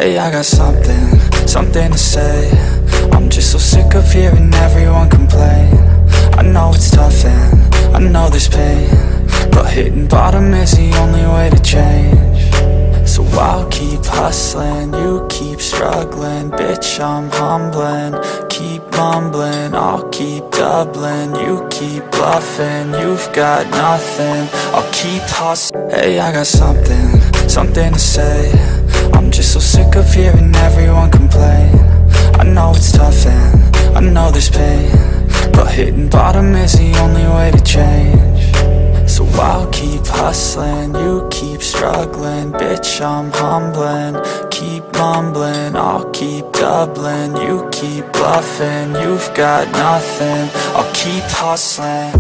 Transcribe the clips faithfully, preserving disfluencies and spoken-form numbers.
Hey, I got something, something to say. I'm just so sick of hearing everyone complain. I know it's tough and I know there's pain, but hitting bottom is the only way to change. So I'll keep hustling, you keep struggling. Bitch, I'm humbling, keep mumbling. I'll keep doubling, you keep bluffing. You've got nothing, I'll keep hustling. Hey, I got something, something to say. I'm just so sick of hearing everyone complain. I know it's tough and I know there's pain, but hitting bottom is the only way to change. So I'll keep hustling, you keep struggling. Bitch, I'm humbling, keep mumbling. I'll keep doubling, you keep bluffing. You've got nothing, I'll keep hustling.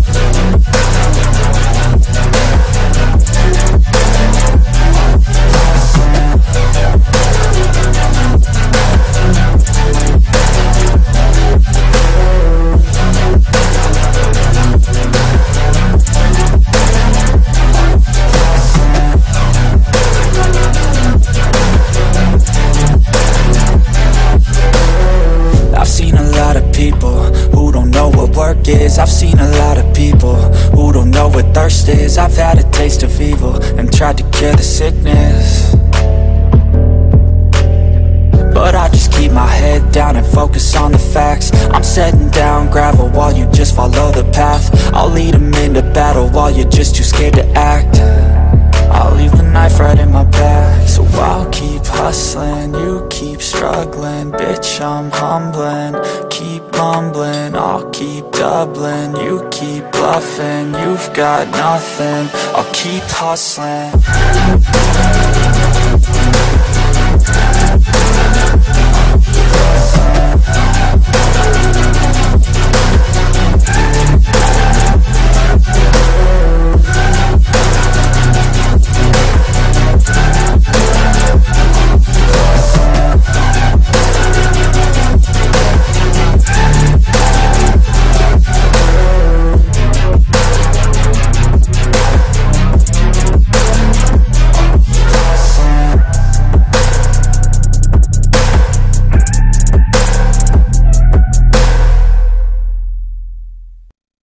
Is. I've seen a lot of people who don't know what thirst is. I've had a taste of evil and tried to cure the sickness, but I just keep my head down and focus on the facts. I'm setting down gravel while you just follow the path. I'll lead them into battle while you're just too scared to act. I'll leave the knife right in my back. So I'll keep hustling, you keep struggling. Bitch, I'm humbling, keep mumbling. I'll keep doubling, you keep bluffing. You've got nothing, I'll keep hustling.